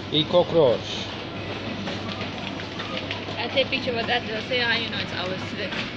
A cockroach. I take picture of that, they'll say, ah, you know, it's ours today.